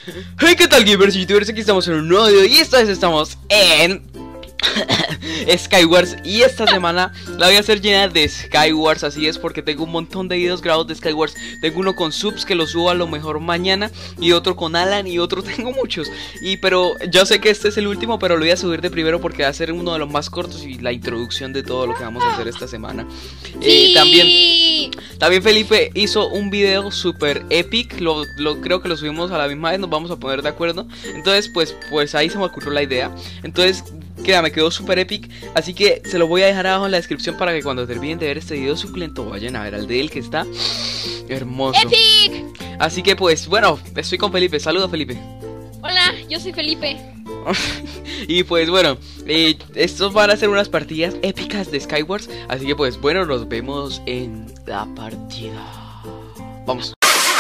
Hey, ¿qué tal, gamers y youtubers? Aquí estamos en un nuevo video y esta vez estamos en Skywars. Y esta semana la voy a hacer llena de Skywars. Así es, porque tengo un montón de videos grabados de Skywars. Tengo uno con subs que lo subo a lo mejor mañana, y otro con Alan, y otro tengo muchos. Pero yo sé que este es el último, pero lo voy a subir de primero porque va a ser uno de los más cortos y la introducción de todo lo que vamos a hacer esta semana. Sí. También Felipe hizo un video super epic. Creo que lo subimos a la misma vez. Nos vamos a poner de acuerdo. Entonces pues ahí se me ocurrió la idea. Entonces me quedó super epic. Así que se lo voy a dejar abajo en la descripción para que cuando terminen de ver este video suculento vayan a ver al de él, que está hermoso. ¡Epic! Así que pues bueno, estoy con Felipe. Saluda, Felipe. Hola, yo soy Felipe. Y pues bueno, estos van a ser unas partidas épicas de Skywars. Así que pues bueno, nos vemos en la partida. Vamos.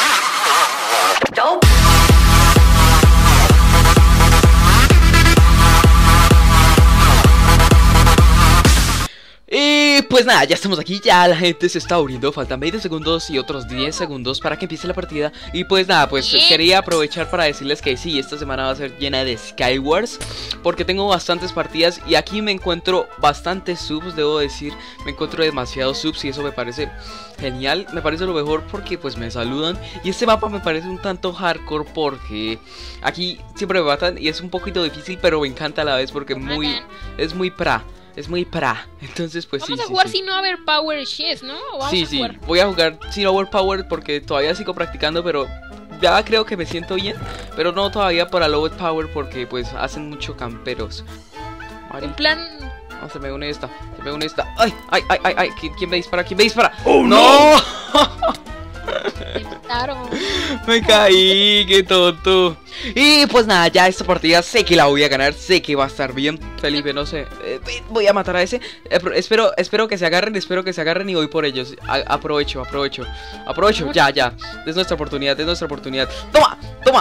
Y pues nada, ya estamos aquí, ya la gente se está abriendo. Faltan 20 segundos y otros 10 segundos para que empiece la partida. Y pues nada, pues quería aprovechar para decirles que sí, esta semana va a ser llena de Skywars, porque tengo bastantes partidas y aquí me encuentro bastantes subs, debo decir. Me encuentro demasiados subs y eso me parece genial. Me parece lo mejor porque pues me saludan. Y este mapa me parece un tanto hardcore porque aquí siempre me matan y es un poquito difícil, pero me encanta a la vez porque es muy pra. Es muy pra, entonces pues vamos sí. Vamos a jugar sin Overpower Chess, ¿no? Sí, voy a jugar sin Overpower porque todavía sigo practicando, pero ya creo que me siento bien. Pero no todavía para Low Power porque pues hacen mucho camperos. En plan... No, se me une esta, ¡Ay! ¿Quién me dispara? ¡Oh, ¡No! Me mataron. Me caí, qué tonto. Y pues nada, ya esta partida sé que la voy a ganar, sé que va a estar bien. Felipe, no sé, voy a matar a ese. Espero que se agarren, y voy por ellos. Aprovecho, ya. Es nuestra oportunidad, Toma.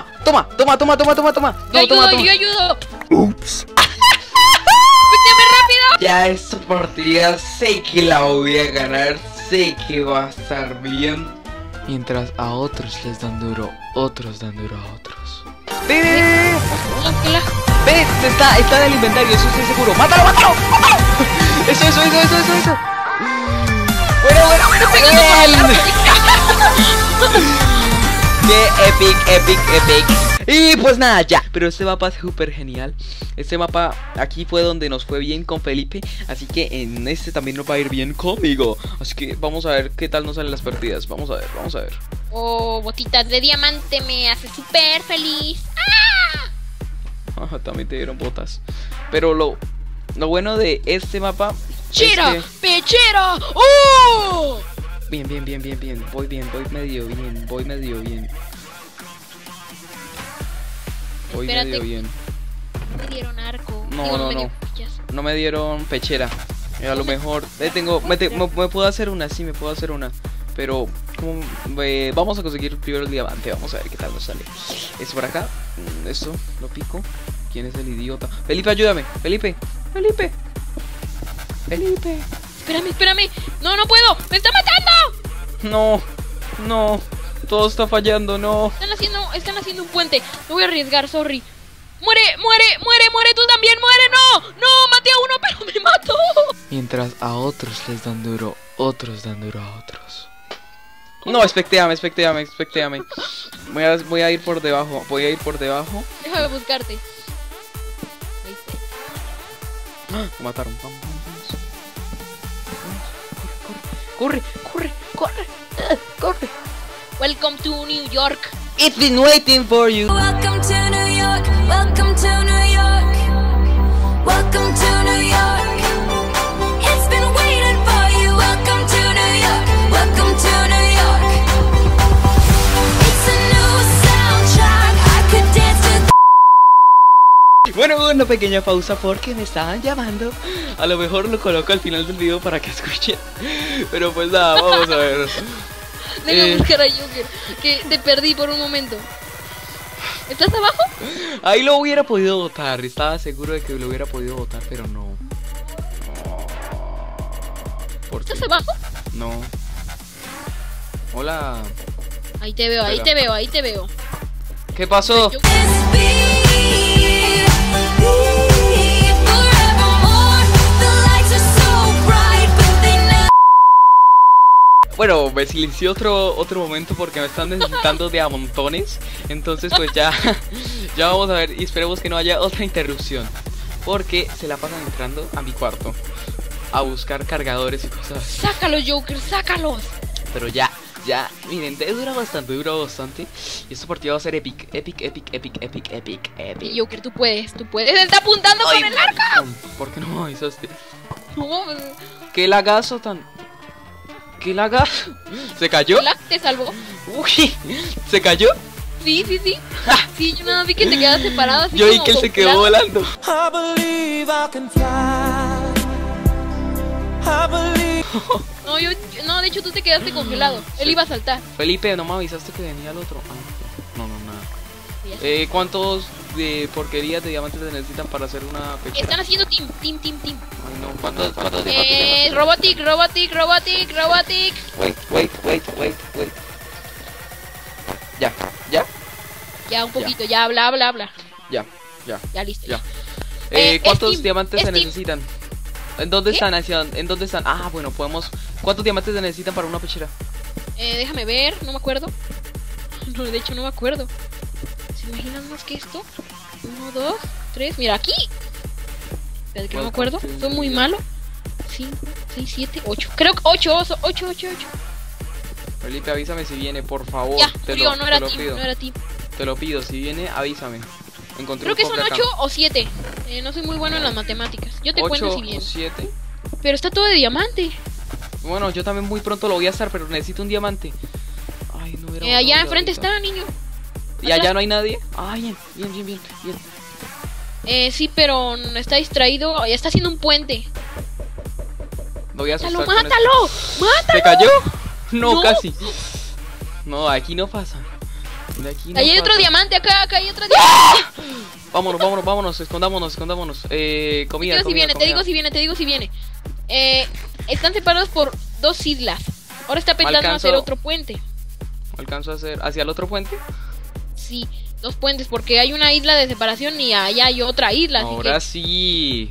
Yo ayudo. Ups. ¡Méteme rápido! Ya esta partida sé que la voy a ganar, sé que va a estar bien. Mientras a otros les dan duro, otros dan duro a otros. ¡Ve! Está en el inventario, eso estoy seguro. ¡Mátalo! Eso. Bueno. ¡Qué epic! Y pues nada, ya. Pero este mapa es súper genial. Este mapa aquí fue donde nos fue bien con Felipe. Así que en este también nos va a ir bien conmigo. Así que vamos a ver qué tal nos salen las partidas. Vamos a ver. Oh, botitas de diamante me hace súper feliz. Ajá, también te dieron botas. Pero lo bueno de este mapa... ¡Chera! ¡Pechera! ¡Oh! Bien. Voy medio bien. Espérate. Medio bien. Me dieron arco. No me dieron pechera. A lo mejor me puedo hacer una, sí, me puedo hacer una. Pero vamos a conseguir primero el diamante. Vamos a ver qué tal nos sale. Esto por acá. Esto lo pico. ¿Quién es el idiota? Felipe, ayúdame. Felipe. Espérame. No puedo. ¡Me está matando! No. Todo está fallando, no. Están haciendo un puente. Me voy a arriesgar, sorry. ¡Muere! ¡Tú también! ¡Muere! ¡No! ¡Maté a uno, pero me mató! Mientras a otros les dan duro, otros dan duro a otros. No, espectéame. Voy a ir por debajo. Déjame buscarte. Me mataron. Vamos. Corre. Welcome to New York. It's been waiting for you. Welcome to New York. Welcome to New York. Welcome to New York. It's been waiting for you. Welcome to New York. Welcome to New York. It's a new soundtrack. I could dance to. Bueno, una pequeña pausa porque me estaban llamando. A lo mejor lo coloco al final del video para que escuchen. Pero pues nada, vamos a ver. Déjame buscar a Joker, que te perdí por un momento. ¿Estás abajo? Ahí lo hubiera podido botar, estaba seguro de que lo hubiera podido botar, pero no. ¿Estás abajo? No. Hola. Ahí te veo. ¿Qué pasó? Yo- Bueno, me silencié otro momento porque me están necesitando de a montones. Entonces pues ya, ya vamos a ver y esperemos que no haya otra interrupción. Porque se la pasan entrando a mi cuarto a buscar cargadores y cosas así. Sácalos, Joker, sácalos. Pero ya, miren, dura bastante. Y esta partida va a ser epic. Joker, tú puedes. Él está apuntando Ay, con el arco. ¿por qué no me avisaste? No, ¿Qué lagazo tan...? ¿Qué lagazo? ¿Se cayó? te salvó. Uy, ¿se cayó? Sí. Sí, yo nada vi que te quedas separado así Yo vi como que él se quedó congelado. volando. I believe I can fly. I believe. No, de hecho tú te quedaste congelado. Él iba a saltar. Felipe, ¿no me avisaste que venía el otro? Ah, no, nada. Sí, ya. ¿Cuántos de porquerías de diamantes se necesitan para hacer una pechera? Están haciendo team. Ay, no, ¿cuántos Robotic. Wait. Ya. Ya, un poquito, ya, habla. Ya. Ya, listo. Ya. Es ¿Cuántos team, diamantes es se team. necesitan? ¿En dónde ¿Qué? están? ¿En dónde están? Ah, bueno, podemos... ¿Cuántos diamantes se necesitan para una pechera? Déjame ver, no me acuerdo. No, de hecho no me acuerdo. ¿Se imaginan más que esto? 1, 2, 3, mira aquí. Espérate que no me acuerdo, fue muy malo. 5, 6, 7, 8. Creo que 8. Felipe, avísame si viene, por favor. Ya, te murió, lo, no te era lo team, pido. no era team. Te lo pido, si viene, avísame. Encontré Creo que un son cofre 8 acá. o 7. No soy muy bueno en las matemáticas. Yo te cuento 8 si o viene. 7. Pero está todo de diamante. Bueno, yo también muy pronto lo voy a estar, pero necesito un diamante. Ay, no era. Allá enfrente está, niño. ¿Y allá no hay nadie? Ah, bien. Sí, pero está distraído. Ya está haciendo un puente. Lo voy a asustar ¡Mátalo! con ¡Mátalo! esto. ¿Se cayó? No, No. casi. No, aquí no pasa. De aquí no Ahí hay otro pasa. diamante, acá hay otro diamante. Vámonos, escondámonos. Comida, Te digo si comida, viene, comida. te digo si viene. Están separados por 2 islas. Ahora está pensando Alcanzo. hacer otro puente. ¿Alcanzo a hacer hacia el otro puente? Sí, 2 puentes, porque hay una isla de separación y allá hay otra isla. Así Ahora que sí.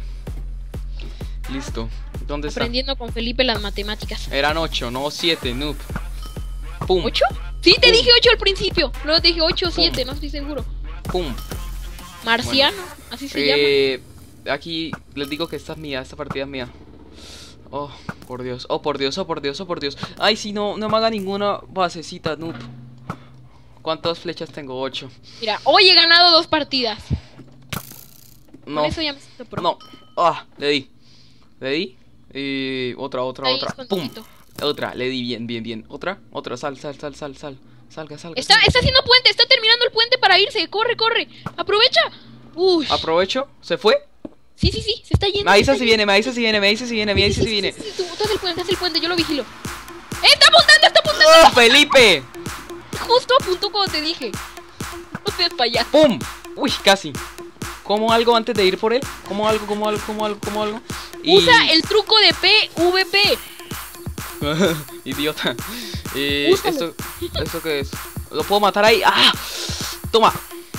Listo. ¿Dónde está? aprendiendo con Felipe las matemáticas. Eran 8, no 7, noob. Pum. ¿8? Sí, te Pum. dije 8 al principio. Luego te dije 8 o 7, no estoy seguro. Pum. Marciano, así se llama. Aquí les digo que esta es mía, esta partida es mía. Oh, por Dios. Ay, si no me haga ninguna basecita, noob. ¿Cuántas flechas tengo? 8. Mira, hoy he ganado 2 partidas. No. Con eso ya me siento pro. No. Ah, le di. Otra. Ahí, Pum. escondidito. Otra, le di bien. Otra. Sal. Salga. Está haciendo puente, está terminando el puente para irse. Corre. Aprovecha. Uy. Aprovecho. ¿Se fue? Sí, se está yendo. Me avisa se si está viene, yendo. Sí, tú haz el puente, yo lo vigilo. ¡Está apuntando! ¡Oh, Felipe! Justo apuntó cuando te dije. No seas payaso. ¡Pum! Uy, casi. Como algo antes de ir por él. Como algo. Y... Usa el truco de PvP. Idiota. Úsalo. ¿Esto qué es? ¿Lo puedo matar ahí? ¡Ah! Toma.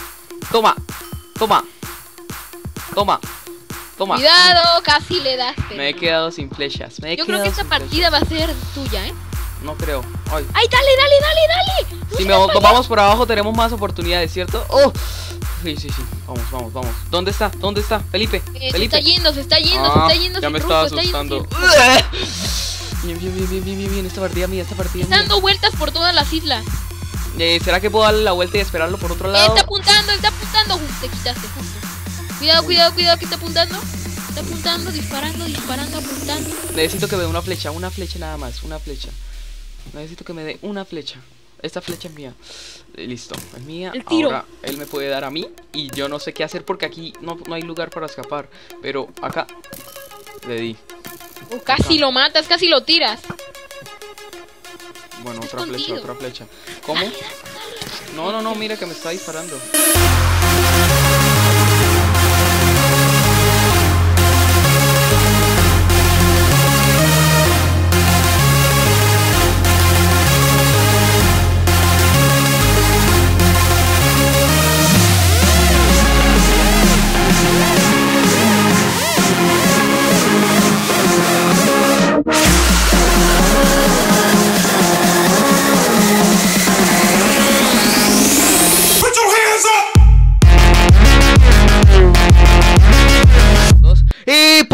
Cuidado, casi le das. pero Me he no. quedado sin flechas. Yo creo que esta partida va a ser tuya, ¿eh? No creo. Ay. ¡Ay, dale! No Si seas nos payaso. vamos por abajo tenemos más oportunidades, ¿cierto? ¡Oh! Sí. Vamos. ¿Dónde está? Felipe. Se está yendo, se está yendo Ya me sin estaba rumbo, está yendo asustando. sin- Bien. Esta partida mía. Está dando vueltas por todas las islas. ¿Será que puedo darle la vuelta y esperarlo por otro lado? Está apuntando. Te quitaste justo. Cuidado, que está apuntando. Está apuntando, disparando, apuntando. Necesito que me dé una flecha nada más, una flecha. Necesito que me dé una flecha. Esta flecha es mía. Listo, es mía. El tiro. Ahora él me puede dar a mí y yo no sé qué hacer porque aquí no hay lugar para escapar. Pero acá le di. Casi lo matas, casi lo tiras. Bueno, Está otra escondido. flecha. ¿Cómo? No, mira que me está disparando.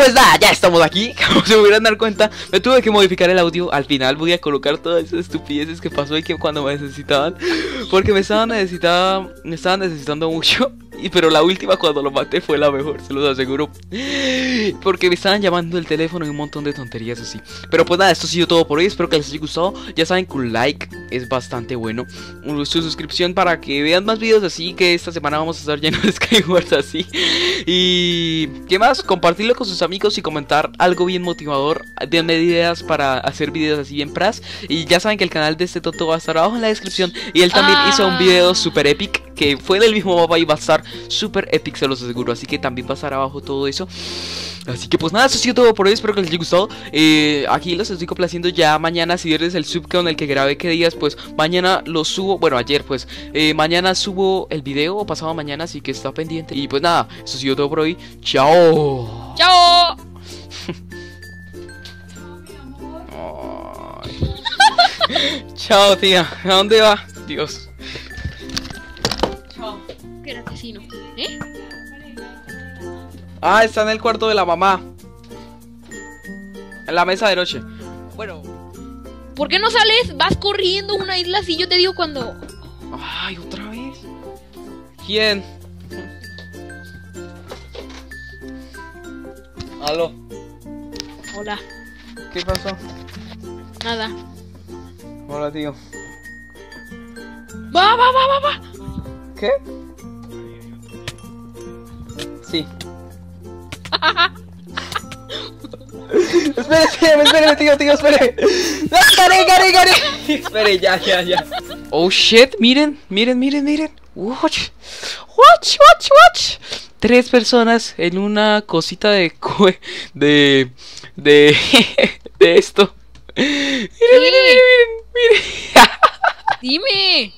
pues nada, ya estamos aquí. Como se pudieran dar cuenta, me tuve que modificar el audio. Al final voy a colocar todas esas estupideces que pasó y que cuando me necesitaban, porque me estaban necesitando mucho. Pero la última cuando lo maté fue la mejor, se los aseguro. Porque me estaban llamando el teléfono y un montón de tonterías así. Pero pues nada, esto ha sido todo por hoy. Espero que les haya gustado. Ya saben que un like es bastante bueno. Su suscripción para que vean más videos así. Que esta semana vamos a estar llenos de Skywars así. Y ¿qué más? Compartirlo con sus amigos y comentar algo bien motivador. Denme ideas para hacer videos así bien pras. Y ya saben que el canal de este tonto va a estar abajo en la descripción. Y él también hizo un video super epic que fue del mismo mapa y va a estar super epic, se los aseguro. Así que también va a estar abajo todo eso. Así que pues nada, eso ha sido todo por hoy. Espero que les haya gustado. Aquí los estoy complaciendo. Ya mañana, si eres el sub con el que grabé qué días, pues mañana lo subo. Bueno, ayer pues mañana subo el video o pasado mañana, así que está pendiente. Y pues nada, eso ha sido todo por hoy. Chao. ¡Chao! Chao, tía. ¿A dónde va? Dios. Chao. ¿Qué era asesino? ¿Eh? Ah, está en el cuarto de la mamá. En la mesa de noche. Bueno. ¿Por qué no sales? Vas corriendo a una isla si yo te digo cuando... Ay, ¿otra vez? ¿Quién? Aló. Hola. ¿Qué pasó? Nada. Hola, tío. ¡Va! ¿Qué? Sí. Espere, tío, espere. No, Gare. Espere, ya. Oh shit, miren. Watch. 3 personas en una cosita de de esto. Miren. Dime.